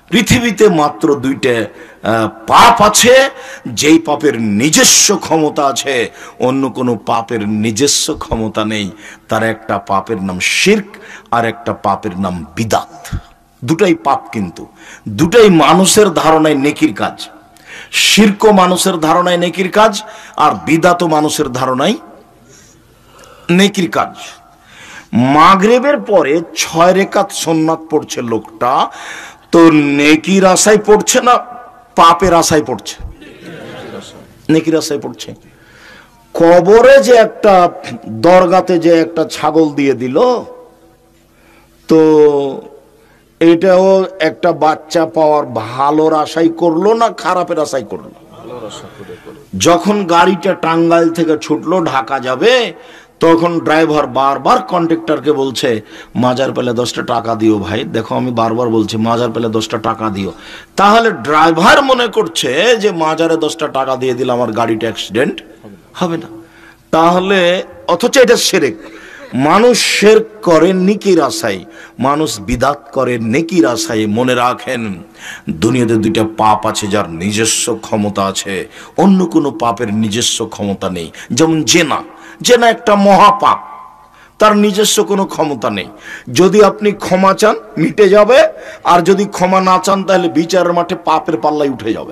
পৃথিবীতে মাত্র দুইটা পাপ আছে, যেই পাপের নিজস্ব ক্ষমতা আছে, অন্য কোনো পাপের নিজস্ব ক্ষমতা নেই। তার একটা পাপের নাম শিরক, আর একটা পাপের নাম বিদাত। দুটাই পাপ, কিন্তু দুটাই মানুষের ধারণায় নেকির কাজ। শিরকও মানুষের ধারণায় নেকির কাজ, আর বিদাতও মানুষের ধারণায় নেকির কাজ। মাগরিবের পরে 6 রাকাত সুন্নাত পড়ছে লোকটা, তো নেকির আশায় পড়ছে না পাপের আশায় পড়ছে? নেকির আশায় পড়ছে। কবরে যে একটা দরগাতে যে একটা ছাগল দিয়ে দিল, তো এটাও একটা বাচ্চা পাওয়ার ভালোর আশাই করলো না খারাপের আশাই করলো? যখন গাড়িটা টাঙ্গাইল থেকে ছুটলো ঢাকা যাবে, তখন ড্রাইভার বারবার কন্ডাক্টরকে বলছে, মাজার পেলে 10টা টাকা দিও ভাই। দেখো আমি বারবার বলছি মাজার পেলে 10টা টাকা দিও। তাহলে ড্রাইভার মনে করছে যে মাজারে 10টা টাকা দিয়ে দিলে আমার গাড়িটা অ্যাক্সিডেন্ট হবে না। তাহলে অথচ এটা শিরক। মানুষ শিরক করে নেকির আশায়, মানুষ বিদাত করে নেকির আশায়। মনে রাখেন, দুনিয়াতে দুইটা পাপ আছে যার নিজস্ব ক্ষমতা আছে, অন্য কোনো পাপের নিজস্ব ক্ষমতা নেই। যেমন জেনা, জেনা একটা মহাপাপ, তার নিজস্ব কোনো ক্ষমতা নেই। যদি আপনি ক্ষমা চান মিটে যাবে, আর যদি ক্ষমা না চান তাহলে বিচারের মাঠে পাপের পাল্লায় উঠে যাবে।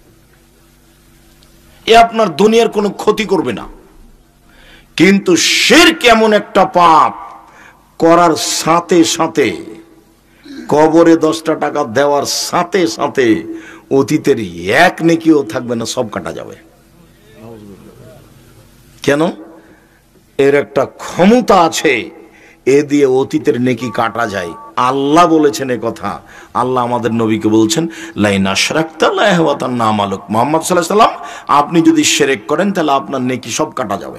এ আপনার দুনিয়ার কোনো ক্ষতি করবে না। কিন্তু শিরক এমন একটা পাপ, করার সাথে সাথে, কবরে 10টা টাকা দেওয়ার সাথে সাথে অতীতের এক নেকিও থাকবে না, সব কাটা যাবে। কেন? এর একটা ক্ষমতা আছে, এ দিয়ে অতীতের নেকি কাটা যায়। আল্লাহ বলেছেন এ কথা। আল্লাহ আমাদের নবীকে বলছেন, লাইন আশরাকতা লা ইয়াহবাতান্না আমালুক। মুহাম্মদ সাল্লাল্লাহু আলাইহি ওয়াসাল্লাম, আপনি যদি শিরক করেন তাহলে আপনার নেকি সব কাটা যাবে।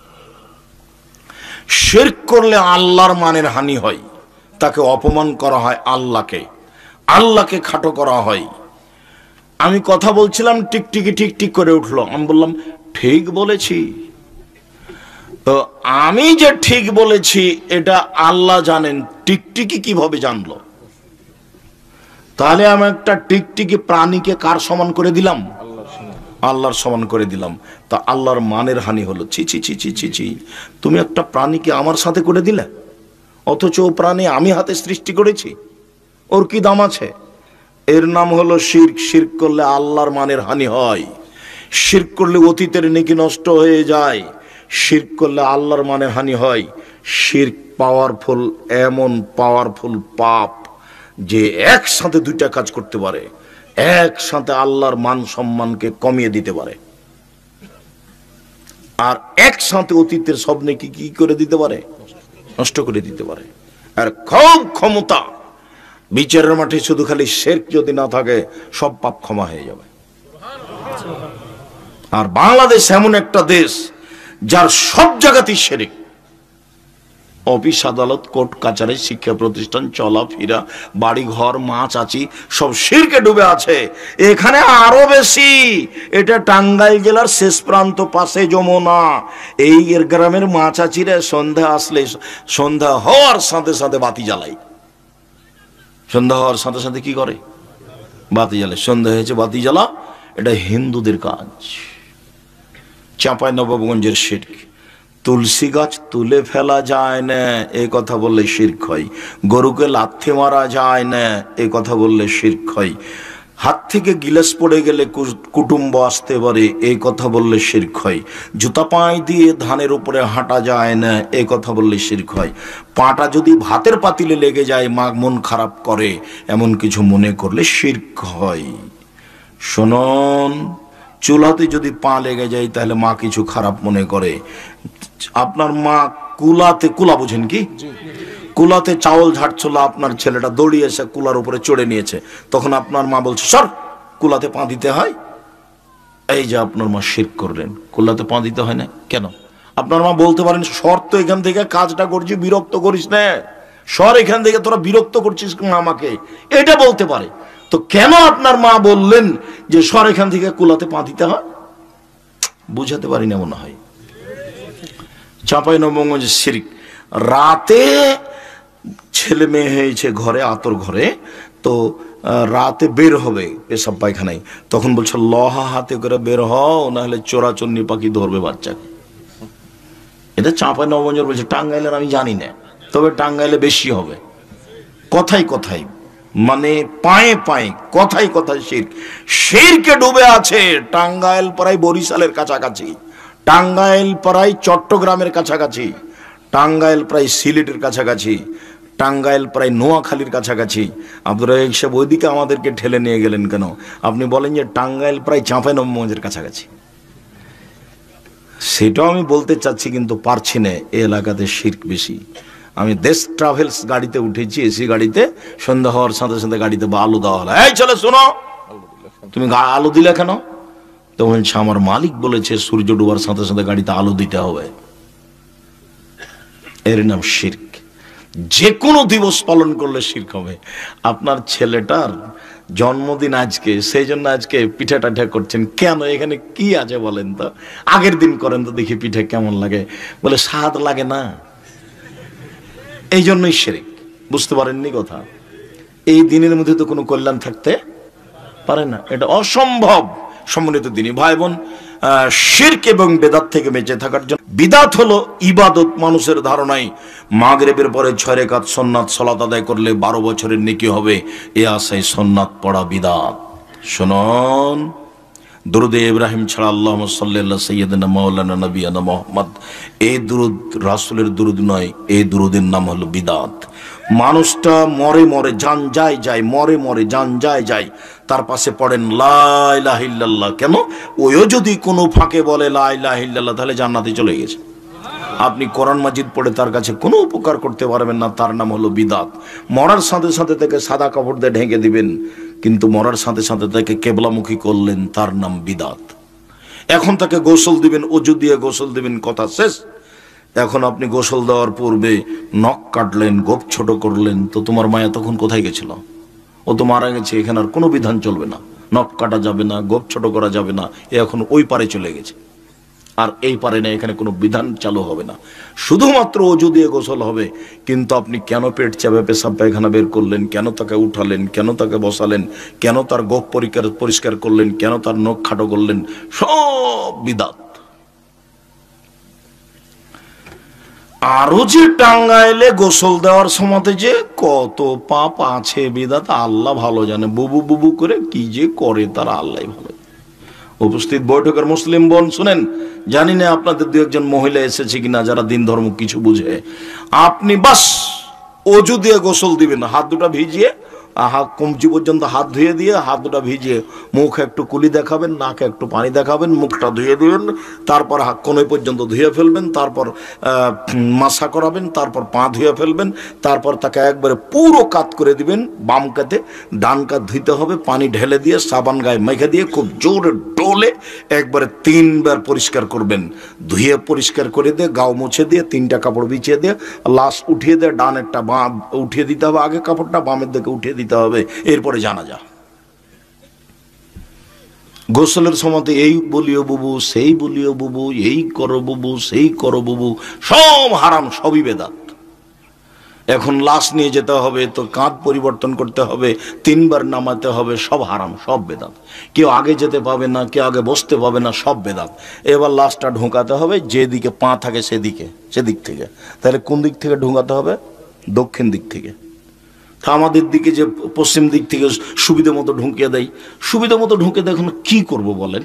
শিরক করলে আল্লাহর মানের হানি হয়, তাকে অপমান করা হয়, আল্লাহকে খাটো করা হয়। আমি কথা বলছিলাম, টিকটিকি টিকটিক করে উঠলো। আমি বললাম ঠিক বলেছি। তো আমি যে ঠিক বলেছি এটা আল্লাহ জানেন, টিকটিকি কিভাবে জানলো? তাহলে আমি একটা টিকটিকি প্রাণীকে কার সমান করে দিলাম? আল্লাহর সমান করে দিলাম। তা আল্লাহর মানের হানি হলো। ছি ছি ছি ছি ছি ছি, তুমি একটা প্রাণীকে আমার সাথে করে দিলে, অথচ ও প্রাণী আমি হাতে সৃষ্টি করেছি, ওর কি দাম আছে? এর নাম হলো শিরক। শিরক করলে আল্লাহর মানের হানি হয়। শিরক করলে অতীতের নেকি নষ্ট হয়ে যায়। শিরক করলে আল্লাহর মানের হানি হয়। শিরক পাওয়ারফুল, এমন পাওয়ারফুল পাপ যে একসাথে দুইটা কাজ করতে পারে। একসাথে আল্লাহর মান সম্মানকে কমিয়ে দিতে পারে, আর একসাথে অতীতের সব নেকি কি করে দিতে পারে? নষ্ট করে দিতে পারে। আর খুব ক্ষমতা। বিচারের মাঠে শুধু খালি শিরক যদি না থাকে, সব পাপ ক্ষমা হয়ে যাবে। আর বাংলাদেশ এমন একটা দেশ যার সব জায়গাতেই শিরক। অফিস আদালত, কোর্ট কাচারি, শিক্ষা প্রতিষ্ঠান, চলাফেরা, বাড়ি ঘর, মা চাচি, সব শিরকে ডুবে আছে। এখানে আরো বেশি। এটা টাঙ্গাইল জেলার শেষ প্রান্ত, পাশে যমুনা। এই এর গ্রামের মা চাচিরা সন্ধ্যা আসলে, সন্ধ্যা হওয়ার সাথে সাথে বাতি জ্বালাই। সন্ধ্যা হওয়ার সাথে সাথে কি করে? বাতি জ্বালায়। সন্ধ্যা হয়েছে বাতি জ্বালা, এটা হিন্দুদের কাজ। চাঁপাইনবাবগঞ্জের শিরক। তুলসী গাছ তুলে ফেলা যায় না, এই কথা বললে শিরক হয়। গরুকে লাথি মারা যায় না, এই কথা বললে শিরক হয়। হাত থেকে গিলাস পড়ে গেলে কুটুম্ব আসতে পারে, এই কথা বললে শিরক হয়। জুতা পায়ে দিয়ে ধানের উপরে হাঁটা যায় না, এই কথা বললে শিরক হয়। পাটা যদি ভাতের পাতিলে লেগে যায় মা মন খারাপ করে, এমন কিছু মনে করলে শিরক হয়। শুনুন, চুলাতে যদি পা লেগে যায় তাহলে মা কিছু খারাপ মনে করে। আপনার মা কুলাতে, কুলা বুঝেন কি? কুলাতে চাউল ঝাড়ছিল, আপনার ছেলেটা দৌড়িয়ে এসে কুলার উপরে চড়ে নিয়েছে, তখন আপনার মা বলছে সর, কুলাতে পা দিতে হয়। এই যে আপনার মা শিরক করলেন, কুলাতে পা দিতে হয় না কেন? আপনার মা বলতে পারেন সর তো এখান থেকে, কাজটা করছি, বিরক্ত করিস না, সর এখান থেকে, তোরা বিরক্ত করছিস আমাকে, এটা বলতে পারে। তো কেন আপনার মা বললেন যে সর এখান থেকে, কুলাতে পা দিতে হয়? বুঝাতে পারি না মনে হয়। চাঁপাইনবাবগঞ্জের শিরক। রাতে ছেলে মেয়ে হয়েছে ঘরে, আতর ঘরে, তো রাতে বের হবে পেশাব পায়খানায়, তখন বলছে লহা হাতে করে বের হও, না হলে চোরাচন্নি পাখি ধরবে বাচ্চাকে। এটা চাঁপাই নবগঞ্জের বলছে, টাঙ্গাইলের আমি জানি না, তবে টাঙ্গাইলে বেশি হবে। কথাই কথাই মানে পায়ে পায়ে কথাই কথাই শিরকে ডুবে আছে টাঙ্গাইল প্রায় বরিশালের কাছাকাছি, টাঙ্গাইল প্রায় চট্টগ্রামের কাছাকাছি, টাঙ্গাইল প্রায় সিলেটের কাছাকাছি, টাঙ্গাইল প্রায় নোয়াখালীর কাছাকাছি। আব্দুর রাজ্জাক সাহেব ওইদিকে আমাদেরকে ঠেলে নিয়ে গেলেন কেন? আপনি বলেন যে টাঙ্গাইল প্রায় চাঁপাইনবাবগঞ্জের কাছাকাছি। সেটাও আমি বলতে চাচ্ছি কিন্তু পারছি না, এই এলাকাতে শিরক বেশি। আমি দেশ ট্রাভেলস গাড়িতে উঠেছি, এসি গাড়িতে, সন্ধ্যা হওয়ার সাথে সাথে গাড়িতে আলু দেওয়া হলো, এই চলে শোনো তুমি আলু দিলে কেন? তো বলছে আমার মালিক বলেছে সূর্য ডুবার সাথে সাথে গাড়িতে আলু দিতে হবে। এর নাম শিরক। যে কোনো দিবস পালন করলে শিরক হবে। আপনার ছেলেটার জন্মদিন আজকে, সেই জন্য আজকে পিঠা টাঠা করছেন কেন? এখানে কি আছে বলেন তো? আগের দিন করেন তো দেখি পিঠা কেমন লাগে। বলে স্বাদ লাগে না, এই জন্যই শিরক। বুঝতে পারেননি কথা? এই দিনের মধ্যে তো কোনো কল্যাণ থাকতে পারে না, এটা অসম্ভব। সম্মানিত দিনী ভাই বোন, শিরক এবং বেদাত থেকে বেঁচে থাকার জন্য, বিদাত হলো ইবাদত। মানুষের ধারণায় মাগরিবের পরে 6 রাকাত সুন্নাত সালাত আদায় করলে 12 বছরের নেকি হবে, এ আশায় সুন্নাত পড়া বিদাত। শুনুন, দুরুদে ইব্রাহিম ছাড়া আল্লাহুম্মা সাল্লি আলা সাইয়্যিদিনা মাওলানা নবিয়ানা মুহাম্মদ, এই দুরুদ রাসূলের দুরুদ নয়, এই দুরুদের নাম হলো বিদাত। মানুষটা মরে মরে জান যায় যায়, মরে মরে জান যায় যায়, তার পাশে পড়েন লা ইলাহা ইল্লাল্লাহ। কেন? ওইও যদি কোনো ফাঁকে বলে লা ইলাহা ইল্লাল্লাহ, তাহলে জান্নাতে চলে গেছে। আপনি কোরআন মাজিদ পড়ে তার কাছে কোনো উপকার করতে পারবেন না, তার নাম হলো বিদাত। মরার সাথে সাথে তাকে সাদা কাপড় দিয়ে ঢেকে দিবেন, কিন্তু মরার সাথে সাথে তাকে কেবলামুখী করলেন, তার নাম বিদাত। এখন তাকে গোসল দিবেন, অজু দিয়ে গোসল দিবেন, কথা শেষ। এখন আপনি গোসল দেওয়ার পূর্বে নখ কাটলেন, গোপ ছোট করলেন, তো তোমার মায়া তখন কোথায় গেছিল? ও তো মারা গেছে, এখানে আর কোনো বিধান চলবে না, নখ কাটা যাবে না, গোপ ছোট করা যাবে না, এ এখন ওই পারে চলে গেছে, আর এই পারে না, এখানে কোনো বিধান চালু হবে না, শুধুমাত্র অজু দিয়ে গোসল হবে। কিন্তু আপনি কেন পেট চাপে পেশাব পায়খানা বের করলেন, কেন তাকে উঠালেন, কেন তাকে বসালেন, কেন তার গোপ পরিষ্কার করলেন, কেন তার নখ খাটো করলেন, সব বিদাত। আরো যে টাঙ্গাইলে গোসল দেওয়ার সময়তে যে কত পাপ আছে বিদাত আল্লাহ ভালো জানে। বুবু বুবু করে কি যে করে তারা আল্লাহ ভালো। উপস্থিত বৈঠকের মুসলিম বোন শুনেন, জানি না আপনাদের দু একজন মহিলা এসেছে কিনা যারা দিন ধর্ম কিছু বুঝে। আপনি বাস অজু দিয়ে গোসল দিবেন, হাত দুটা ভিজিয়ে, হাত কমচি পর্যন্ত হাত ধুয়ে দিয়ে, হাত দুটা ভিজিয়ে, মুখ একটু কুলি দেখাবেন, নাকে একটু পানি দেখাবেন, মুখটা ধুয়ে দিবেন, তারপর হাত কোনই পর্যন্ত ধুয়ে ফেলবেন, তারপর মাসা করাবেন, তারপর পা ধুয়ে ফেলবেন, তারপর তাকে একবারে পুরো কাত করে দিবেন। বাম কাতে ডান কাত ধুইতে হবে, পানি ঢেলে দিয়ে সাবান গায়ে মেখে দিয়ে খুব জোরে ডোলে একবারে 3 বার পরিষ্কার করবেন। ধুয়ে পরিষ্কার করে দিয়ে গাও মুছে দিয়ে 3টা কাপড় বিছিয়ে দিয়ে লাশ উঠিয়ে দিয়ে, ডানেরটা বাম উঠিয়ে দিতে হবে, আগে কাপড়টা বামের দিকে উঠিয়ে দিতে হবে, এরপরে জানাজা। গোসলের সময় এই বলিও বুবু, সেই বলিও বুবু, এই করো বুবু, সেই করো বুবু, সব হারাম, সবই বেদাত। এখন লাশ নিয়ে যেতে হবে তো কাঁধ পরিবর্তন করতে হবে, 3 বার নামাতে হবে, সব হারাম, সব বেদাত। কেউ আগে যেতে পাবে না, কেউ আগে বসতে পাবে না, সব বেদাত। এবার লাশটা ঢোকাতে হবে যেদিকে পা থাকে সেদিক থেকে। তাহলে কোন দিক থেকে ঢোকাতে হবে? দক্ষিণ দিক থেকে। আমাদের দিকে যে পশ্চিম দিক থেকে সুবিধা মতো ঢুকিয়ে দেয়, সুবিধা মতো ঢুকে দেয়, এখন কি করব বলেন?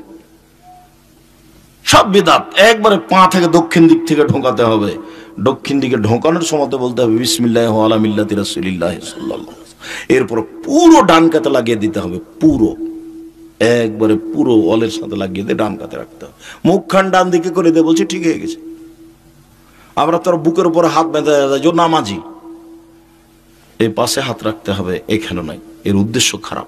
সব বেদাত। একবারে পা থেকে দক্ষিণ দিক থেকে ঢোকাতে হবে। দক্ষিণ দিকে ঢোকানোর সময় বলতে হবে বিসমিল্লাহি আলা মিল্লাতি রাসূলিল্লাহ সাল্লাল্লাহু আলাইহি ওয়াসাল্লাম। এরপর পুরো ডান কাতে লাগিয়ে দিতে হবে, পুরো একবারে পুরো ওয়ালের সাথে লাগিয়ে দিয়ে ডান কাতে রাখতে হবে। মুখখান ডান দিকে করে দিয়ে বলছে ঠিক হয়ে গেছে। আমরা তোর বুকের উপরে হাত বেঁধে দেয় নামাজি, এই পাশে হাত রাখতে হবে, এখানে নয়, এর উদ্দেশ্য খারাপ।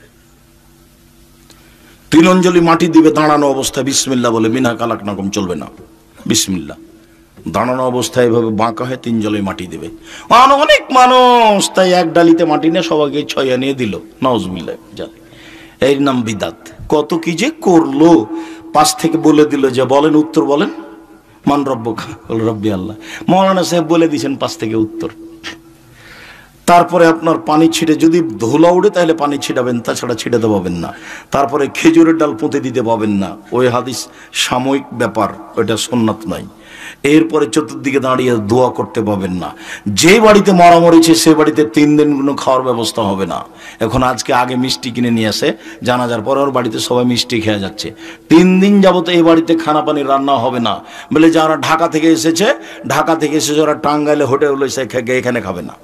3 অঞ্জলি মাটি দিবে দাঁড়ানো অবস্থায়, বিসমিল্লাহ বলে, মিনা কালাকনাকম চলবে না, বিসমিল্লাহ। দাঁড়ানো অবস্থায় এভাবে বাঁকা হয়ে 3 জলে মাটি দেবে। অনেক মানুষ তাই এক ডালিতে মাটি নিয়ে সবাইকে ছয়া নিয়ে দিল, নাউজুবিল্লাহ, এর নাম বিদাত। কত কি যে করলো, পাশ থেকে বলে দিল যে বলেন, উত্তর বলেন, মান রব্বুকা, রব্বি আল্লাহ। মৌলানা সাহেব বলে দিয়েছেন পাশ থেকে উত্তর। তারপরে আপনার পানি ছিটে, যদি ধুলা উড়ে তাহলে পানি ছিটাবেন, তাছাড়া ছিটাতে পাবেন না। তারপরে খেজুরের ডাল পুঁতে দিতে পাবেন না, ওই হাদিস সাময়িক ব্যাপার, ওইটা সুন্নাত নাই। এরপরে চতুর্দিকে দাঁড়িয়ে দোয়া করতে পাবেন না। যে বাড়িতে মরা মরেছে সে বাড়িতে 3 দিন কোনো খাওয়ার ব্যবস্থা হবে না। এখন আজকে আগে মিষ্টি কিনে নিয়ে আসে, জানাজার পরে ওর বাড়িতে সবাই মিষ্টি খেয়ে যাচ্ছে। 3 দিন যাবত এই বাড়িতে খানা পানি রান্না হবে না, বলে যারা ঢাকা থেকে এসেছে, ওরা টাঙ্গাইলে হোটেল এখানে খাবে না।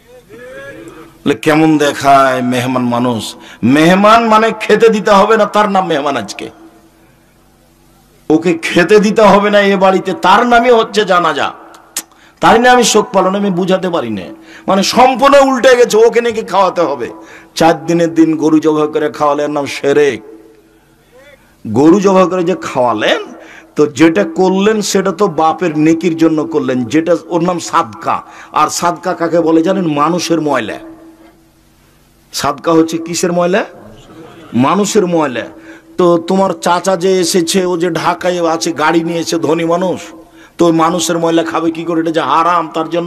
কেমন দেখায় মেহমান মানুষ। মেহমান মানে খেতে দিতে হবে না, তার নাম মেহমান। আজকে ওকে খেতে দিতে হবে না এ বাড়িতে, তার নামই হচ্ছে জানাজা, তাই না? আমি শোক পালন আমি বুঝাতে পারি না, মানে সম্পূর্ণ উল্টে গেছে। ওকে নাকি খাওয়াতে হবে। 4 দিনের দিন গরু জবাই করে খাওয়ালেন, নাম শিরক। গরু জবাই করে যে খাওয়ালেন, তো যেটা করলেন সেটা তো বাপের নেকির জন্য করলেন, যেটা ওর নাম সাদকা। আর সাদকা কাকে বলে জানেন? মানুষের ময়লা। সাদকা হচ্ছে কিসের ময়লা? মানুষের ময়লা। তো তোমার চাচা যে এসেছে, ও যে ঢাকায় আছে, গাড়ি নিয়েছে, ধনী মানুষ, তো ওই মানুষের ময়লা খাবে কি করে? এটা যে হারাম তার জন্য।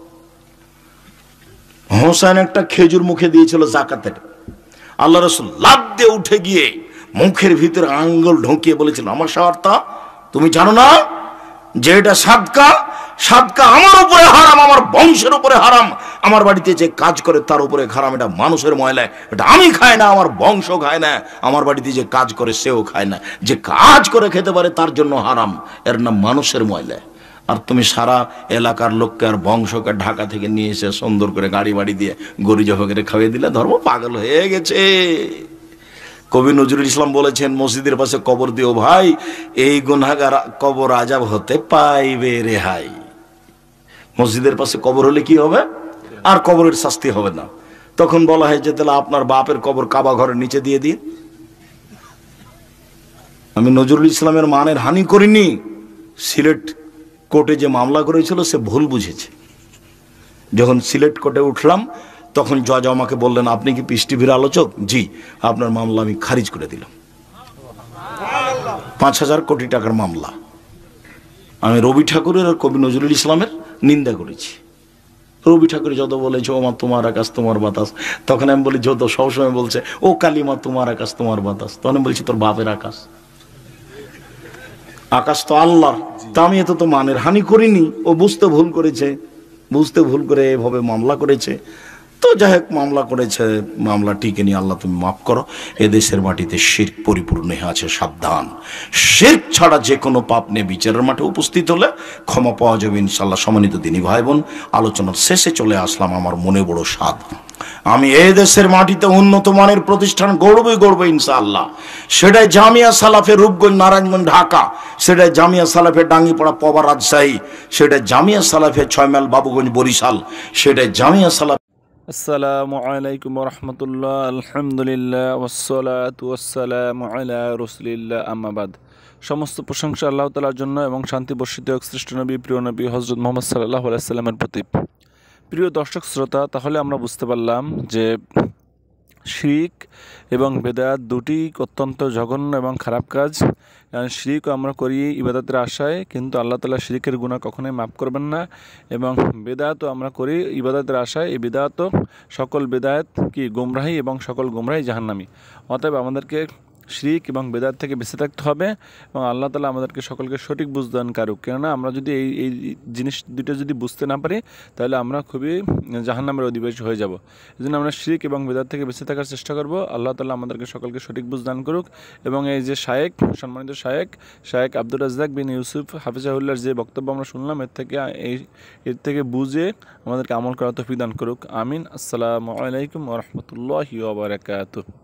হোসেন একটা খেজুর মুখে দিয়েছিল জাকাতের, আল্লাহ রাসূল লাফ দিয়ে উঠে গিয়ে মুখের ভিতরে আঙ্গুল ঢুকিয়ে বলেছিল, আমার সাওয়ারটা তুমি জানো না যে এটা সাদকা? সাদকা আমার উপরে হারাম, আমার বংশের উপরে হারাম, আমার বাড়িতে যে কাজ করে তার উপরে হারাম। এটা মানুষের ময়লা, এটা আমি খাই না, আমার বংশ খায় না, আমার বাড়িতে যে কাজ করে সেও খায় না। যে কাজ করে খেতে পারে তার জন্য হারাম, এর নাম মানুষের ময়লা। আর তুমি সারা এলাকার লোককে আর বংশকে ঢাকা থেকে নিয়ে এসে সুন্দর করে গাড়ি বাড়ি দিয়ে গরু জবাই করে খাইয়ে দিলে, ধর্ম পাগল হয়ে গেছে। কবি নজরুল ইসলাম বলেছেন, মসজিদের পাশে কবর দিও ভাই, এই গুনাহগার কবর আযাব হতে পাইবে রেহাই। মসজিদের পাশে কবর হলে কি হবে? আর কবরের শাস্তি হবে না। তখন বলা হয় যে তাহলে আপনার বাপের কবর কাবা ঘরের নিচে দিয়ে দিন। আমি নজরুল ইসলামের মানের হানি করিনি। সিলেট কোর্টে যে মামলা করেছিল সে ভুল বুঝেছে। যখন সিলেট কোর্টে উঠলাম তখন জজ আমাকে বললেন, আপনি কি পিস টিভির আলোচক? জি। আপনার মামলা আমি খারিজ করে দিলাম। 5,000 কোটি টাকার মামলা। আমি রবি ঠাকুরের আর কবি নজরুল ইসলামের নিন্দা করেছি। রবি ঠাকুর যত বলেছে ও মা তোমার আকাশ তোমার বাতাস, তখন আমি বলি যত সবসময় বলছে ও কালিমা তোমার আকাশ তোমার বাতাস, তখন আমি বলছি তোর বাপের আকাশ। আকাশ তো আল্লাহর। তা আমি এত তো মানের হানি করিনি। ও বুঝতে ভুল করেছে, বুঝতে ভুল করে এভাবে মামলা করেছে। তো যাই হোক, মামলা করেছে, মামলা টিকে নিয়ে আল্লাহ তুমি মাফ করো। এদেশের মাটিতে শিরক পরিপূর্ণ আছে, সাবধান। শিরক ছাড়া যে কোনো পাপ নিয়ে বিচারের মাঠে উপস্থিত হলে ক্ষমা পাওয়া যাবে ইনশাল্লাহ। সম্মানিত দিনী ভাই বোন, আলোচনার শেষে চলে আসলাম। আমার মনে বড় স্বাদ, আমি এই দেশের মাটিতে উন্নত মানের প্রতিষ্ঠান গড়বই ইনশাআল্লাহ। সেটাই জামিয়া সালাফে রূপগঞ্জ নারায়ণগঞ্জ ঢাকা, সেটাই জামিয়া সালাফে ডাঙ্গিপাড়া পবা রাজশাহী, সেটাই জামিয়া সালাফে 6 মাইল বাবুগঞ্জ বরিশাল, সেটাই জামিয়া সালাফ। আসসালামু আলাইকুম রহমতুল্লাহ, আলহামদুলিল্লাহ, ওয়াসসালাতু ওয়াসসালামু আলা রাসূলিল্লাহ, আম্মা বাদ। সমস্ত প্রশংসা আল্লাহ তাআলার জন্য এবং শান্তি বর্ষিত হোক শ্রেষ্ঠ নবী, প্রিয় নবী হযরত মুহাম্মদ সাল্লাল্লাহু আলাইহি সাল্লামের প্রতি। প্রিয় দর্শক শ্রোতা, তাহলে আমরা বুঝতে পারলাম যে শিরক এবং বেদাত দুটি অত্যন্ত জঘন্য এবং খারাপ কাজ। কারণ শিরক আমরা করি ইবাদতের আশায়, কিন্তু আল্লাহ তাআলা শিরকের গুনাহ কখনোই মাফ করবেন না। এবং বেদাতও আমরা করি ইবাদতের আশায়, এই বেদাতও সকল বেদাত কি গুমরাহি, এবং সকল গুমরাহি জাহান্নামী। অতএব আমাদেরকে শিরক এবং বেদাত থেকে বেঁচে থাকতে হবে, এবং আল্লাহ তাআলা আমাদেরকে সকলকে সঠিক বুঝ দান করুক। কেননা আমরা যদি এই জিনিস দুটো যদি বুঝতে না পারি, তাহলে আমরা খুবই জাহান্নামের অধিবাসী হয়ে যাব। এই জন্য আমরা শিরক এবং বেদাত থেকে বেঁচে থাকার চেষ্টা করব। আল্লাহ তাআলা আমাদেরকে সকলকে সঠিক বুঝ দান করুক। এবং এই যে সম্মানিত শায়েখ আব্দুর রাজ্জাক বিন ইউসুফ হাফিজাহুল্লাহর যে বক্তব্য আমরা শুনলাম, এর থেকে বুঝে আমাদেরকে আমল করার তৌফিক দান করুক। আমিন। আসসালামু আলাইকুম ওয়া রাহমাতুল্লাহি ওয়া বারাকাতুহু।